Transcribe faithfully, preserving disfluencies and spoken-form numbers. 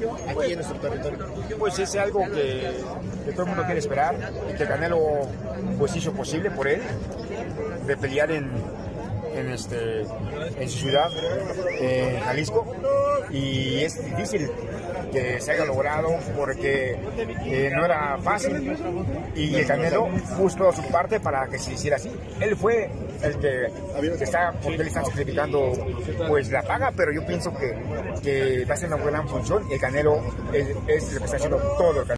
aquí en nuestro territorio? Pues es algo que, que todo el mundo quiere esperar y que Canelo pues hizo posible por él de pelear en, en, este, en su ciudad, en Jalisco, y es difícil que se haya logrado porque eh, no era fácil y el Canelo puso toda su parte para que se hiciera así. Él fue el que, que está, porque él está sacrificando pues la paga, pero yo pienso que, que va a ser una buena función y el Canelo es, es el que está haciendo todo el Canelo.